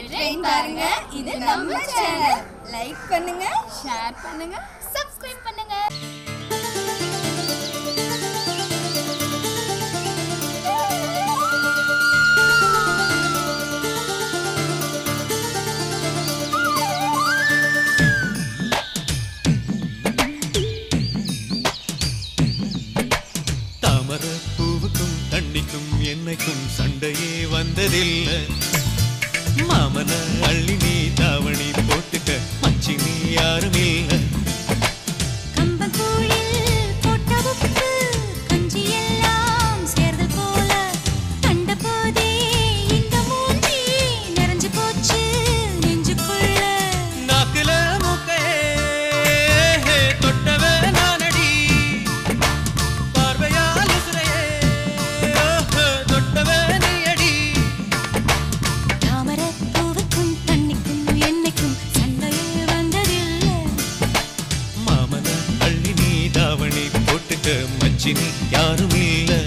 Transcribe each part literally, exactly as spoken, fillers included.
Train பாருங்க. இது நம்ம சேனல். லைக் பண்ணுங்க, ஷேர் பண்ணுங்க, சப்ஸ்கிரைப் பண்ணுங்க. தாமரை பூவுக்கும் தண்ணிக்கும் என்னைக்கும் சண்டையே வந்ததில்லை. மாமன அள்ளி நீ தாவணி போட்டுக்க மச்சி நீ யாரும் இல்லை. மச்சினி யாரும் இல்லை.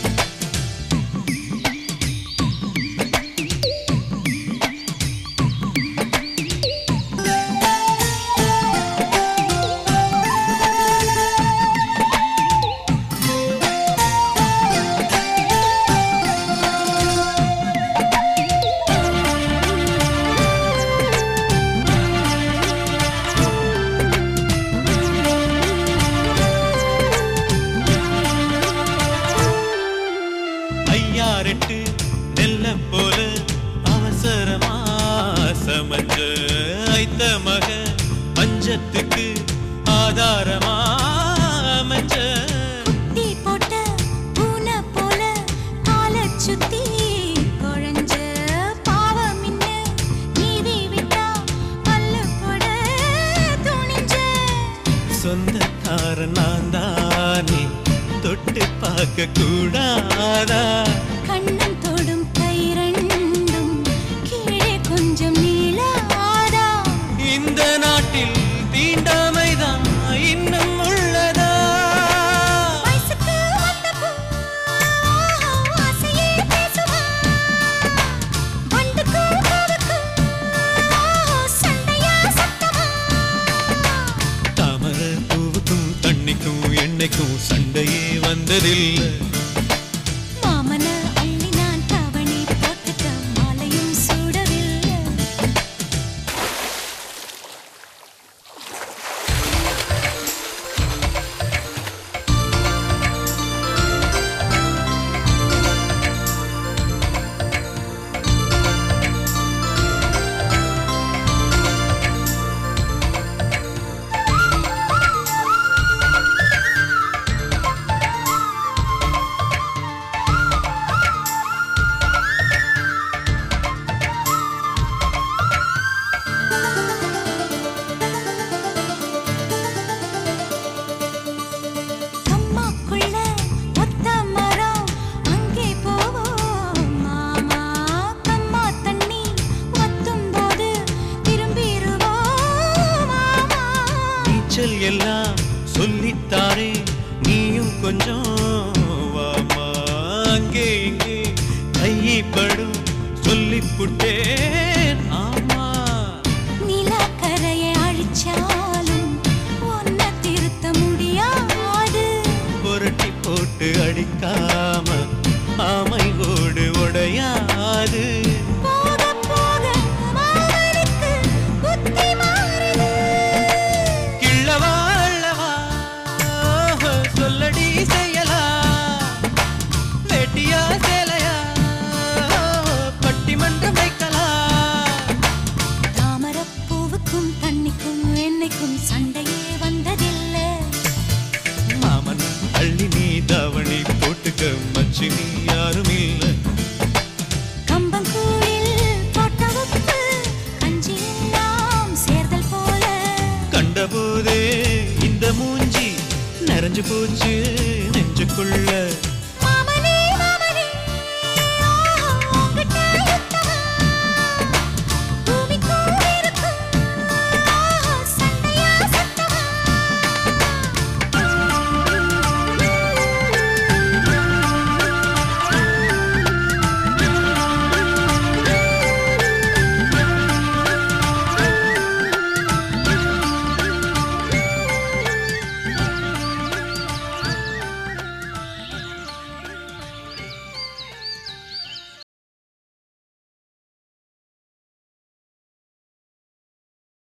ஐயாரெட்டு நெல்ல போல அவசரமா சமஞ்ச ஐத்த மக பஞ்சத்துக்கு ஆதாரமா அமைஞ்ச குட்டி போட்ட பூனை போல காலை சுத்தி குழஞ்ச பாவம் இன்ன நீதி விட்டா பல்லு போட துணிஞ்ச சொந்தக்காரன் நான் தானே தொட்டு பார்க்க கூடாதா. கண்ணன் தொடும் கை ரெண்டும் கீழே கொஞ்சம் நீளாதா. இந்த நாட்டில் தீண்டாமைதான் இன்னும் உள்ளதா. வயசுக்கு வந்த பூ ஆசையே பேசுவா. வண்டுக்கும் பூவுக்கும் சண்டையா சத்தமா. தாமரை பூவுக்கும் தண்ணிக்கும் எண்ணெய்க்கும் சண்டையே வந்ததில்லை. மாமன அள்ளி நான் தாவணி போட்டுக்க மாலையும் சூடவில்லை. எல்லாம் சொல்லித்தாரே நீயும் கொஞ்சம் வாமா. அங்கே இங்கே கைப்படும் சொல்லிப்புட்டேன். ஆமா நிலக்கரையை அழிச்சாலும் ஒன்ன திருத்த முடியாது. புரட்டி போட்டு அடிக்காம ஆமை ஓடு உடையாது. சண்டையே வந்ததில்லை. மாமன் அள்ளி நீ தாவணி போட்டுக்க மச்சினி யாரும் இல்லை. கம்பங்கூழில் போட்ட உப்பு கஞ்சி எல்லாம் சேர்தல் போல கண்டபோதே இந்த மூஞ்சி நிறைஞ்சு போச்சு நெஞ்சுக்குள்ள.